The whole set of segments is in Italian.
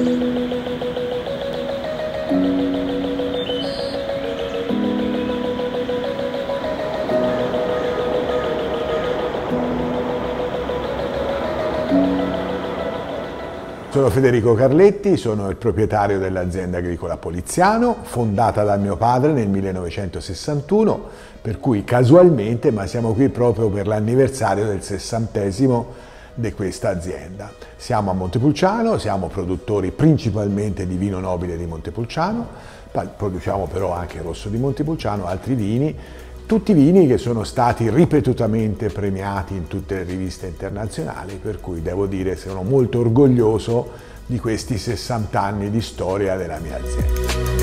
Sono Federico Carletti, sono il proprietario dell'azienda agricola Poliziano, fondata da mio padre nel 1961, per cui casualmente, ma siamo qui proprio per l'anniversario del 60° di questa azienda. Siamo a Montepulciano, siamo produttori principalmente di vino nobile di Montepulciano, produciamo però anche rosso di Montepulciano, altri vini, tutti vini che sono stati ripetutamente premiati in tutte le riviste internazionali, per cui devo dire che sono molto orgoglioso di questi 60 anni di storia della mia azienda.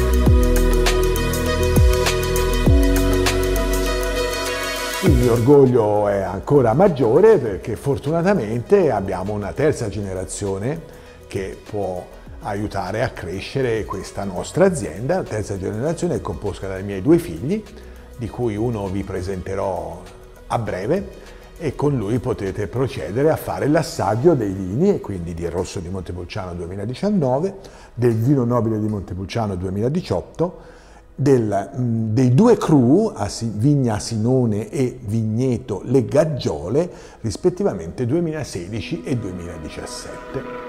Il mio orgoglio è ancora maggiore perché fortunatamente abbiamo una terza generazione che può aiutare a crescere questa nostra azienda. La terza generazione è composta dai miei 2 figli, di cui uno vi presenterò a breve, e con lui potete procedere a fare l'assaggio dei vini, e quindi del rosso di Montepulciano 2019, del vino nobile di Montepulciano 2018, dei 2 cru, Vigna Sinone e Vigneto Le Gaggiole, rispettivamente 2016 e 2017.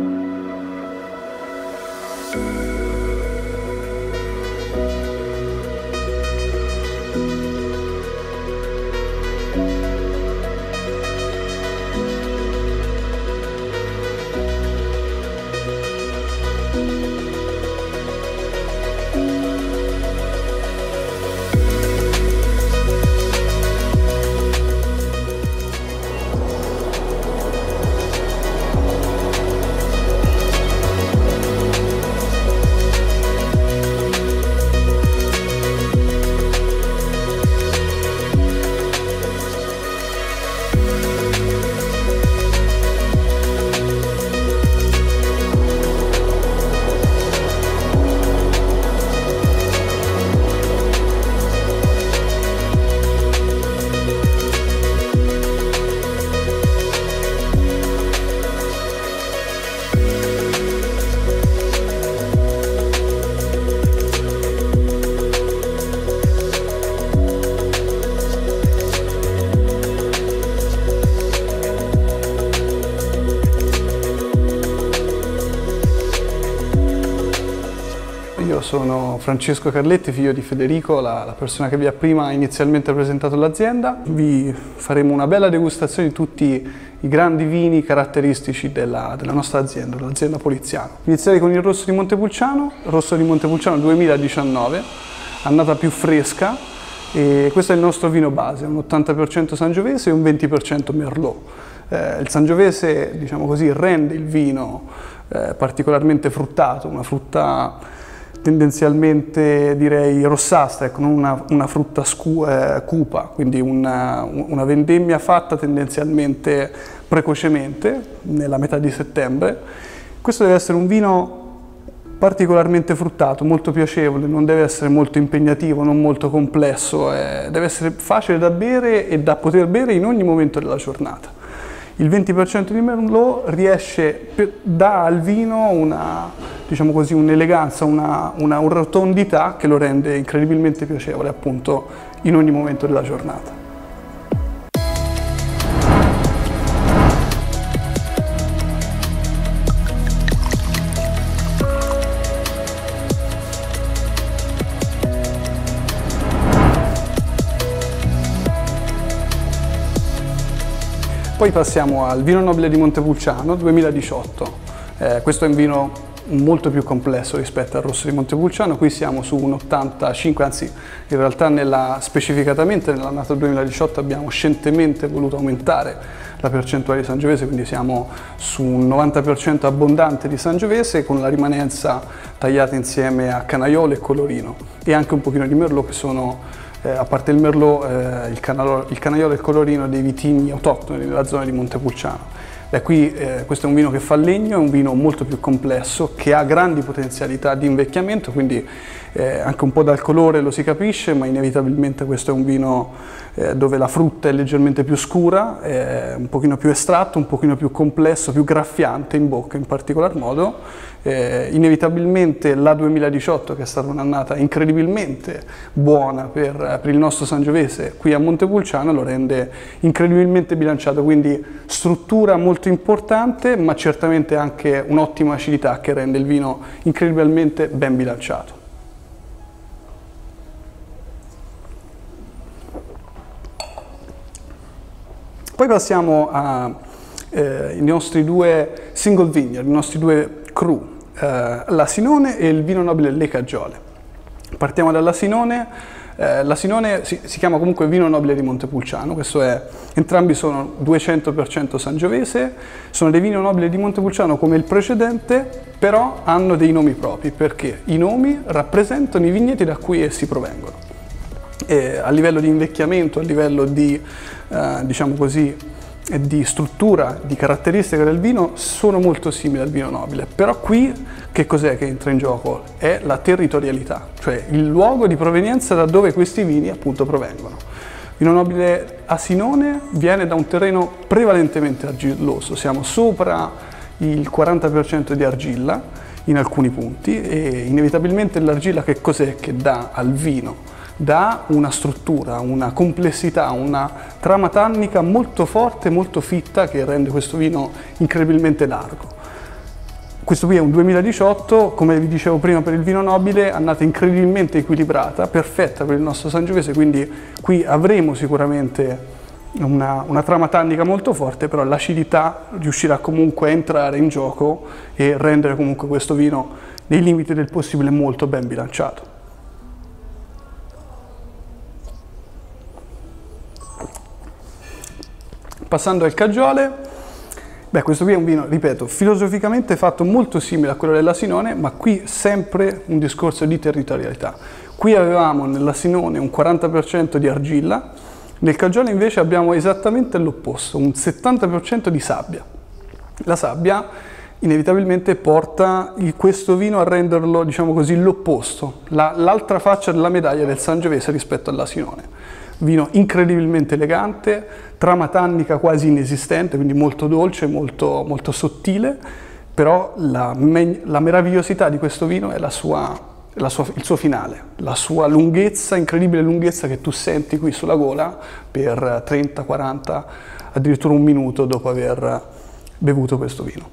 Io sono Francesco Carletti, figlio di Federico, la persona che vi ha prima inizialmente presentato l'azienda. Vi faremo una bella degustazione di tutti i grandi vini caratteristici della nostra azienda, l'azienda Poliziano. Inizierei con il rosso di Montepulciano 2019, annata più fresca, e questo è il nostro vino base, un 80% Sangiovese e un 20% Merlot. Il Sangiovese, diciamo così, rende il vino particolarmente fruttato, una frutta tendenzialmente direi rossastra, ecco, non una frutta cupa, quindi una vendemmia fatta tendenzialmente precocemente, nella metà di settembre. Questo deve essere un vino particolarmente fruttato, molto piacevole, non deve essere molto impegnativo, non molto complesso, deve essere facile da bere e da poter bere in ogni momento della giornata. Il 20% di Merlot dà al vino diciamo così, un'eleganza, una rotondità che lo rende incredibilmente piacevole, appunto, in ogni momento della giornata. Poi passiamo al vino nobile di Montepulciano 2018. Questo è un vino molto più complesso rispetto al rosso di Montepulciano. Qui siamo su un 85, anzi in realtà specificatamente nell'annata 2018 abbiamo scientemente voluto aumentare la percentuale di Sangiovese, quindi siamo su un 90% abbondante di Sangiovese con la rimanenza tagliata insieme a Canaiolo e Colorino, e anche un pochino di Merlot, che sono a parte il Merlot, il Canaiolo e il Colorino dei vitigni autoctoni della zona di Montepulciano. Beh, qui questo è un vino che fa legno, è un vino molto più complesso, che ha grandi potenzialità di invecchiamento, quindi anche un po' dal colore lo si capisce, ma inevitabilmente questo è un vino dove la frutta è leggermente più scura, un pochino più estratto, un pochino più complesso, più graffiante in bocca in particolar modo. Inevitabilmente la 2018, che è stata un'annata incredibilmente buona per il nostro Sangiovese qui a Montepulciano, lo rende incredibilmente bilanciato, quindi struttura molto importante, ma certamente anche un'ottima acidità che rende il vino incredibilmente ben bilanciato. Poi passiamo ai nostri due single vineyard, i nostri due cru, l'Asinone e il vino nobile Le Caggiole. Partiamo dall'Asinone. L'Asinone si chiama comunque vino nobile di Montepulciano, entrambi sono 200% sangiovese, sono dei vini nobili di Montepulciano come il precedente, però hanno dei nomi propri, perché i nomi rappresentano i vigneti da cui essi provengono. A livello di invecchiamento, a livello di, diciamo così, di struttura, di caratteristiche del vino, sono molto simili al vino nobile, però qui che cos'è che entra in gioco? È la territorialità, cioè il luogo di provenienza da dove questi vini appunto provengono. Il vino nobile Asinone viene da un terreno prevalentemente argilloso, siamo sopra il 40% di argilla in alcuni punti, e inevitabilmente l'argilla che cos'è che dà al vino? Dà una struttura, una complessità, una trama tannica molto forte, molto fitta, che rende questo vino incredibilmente largo. Questo qui è un 2018, come vi dicevo prima per il vino nobile, annata incredibilmente equilibrata, perfetta per il nostro Sangiovese, quindi qui avremo sicuramente una trama tannica molto forte, però l'acidità riuscirà comunque a entrare in gioco e rendere comunque questo vino, nei limiti del possibile, molto ben bilanciato. Passando al Caggiole, beh, questo qui è un vino, ripeto, filosoficamente fatto molto simile a quello dell'Asinone, ma qui sempre un discorso di territorialità. Qui avevamo nell'Asinone un 40% di argilla, nel Caggiole invece abbiamo esattamente l'opposto, un 70% di sabbia. La sabbia inevitabilmente porta questo vino a renderlo, diciamo così, l'opposto, l'altra faccia della medaglia del Sangiovese rispetto all'Asinone. Vino incredibilmente elegante, trama tannica quasi inesistente, quindi molto dolce, molto, molto sottile, però la meravigliosità di questo vino è il suo finale, la sua lunghezza, incredibile lunghezza che tu senti qui sulla gola per 30, 40, addirittura un minuto dopo aver bevuto questo vino.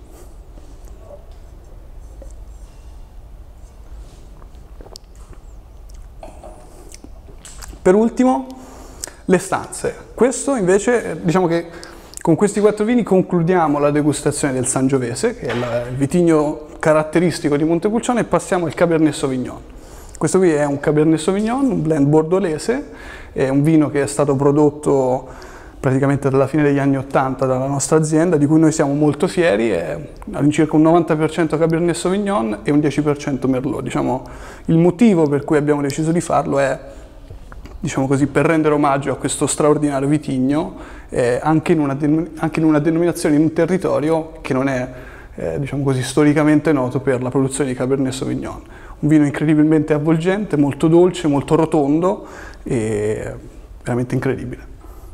Per ultimo, le stanze. Questo invece, diciamo che con questi 4 vini concludiamo la degustazione del Sangiovese, che è il vitigno caratteristico di Montepulciano, e passiamo al Cabernet Sauvignon. Questo qui è un Cabernet Sauvignon, un blend bordolese, è un vino che è stato prodotto praticamente dalla fine degli anni 80 dalla nostra azienda, di cui noi siamo molto fieri, è all'incirca un 90% Cabernet Sauvignon e un 10% Merlot. Diciamo, il motivo per cui abbiamo deciso di farlo è, diciamo così, per rendere omaggio a questo straordinario vitigno, anche in una denominazione, in un territorio che non è, diciamo così, storicamente noto per la produzione di Cabernet Sauvignon. Un vino incredibilmente avvolgente, molto dolce, molto rotondo e veramente incredibile.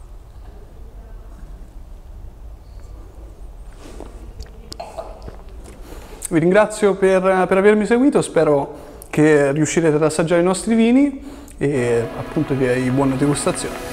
Vi ringrazio per avermi seguito, spero che riuscirete ad assaggiare i nostri vini e appunto vi buona degustazione.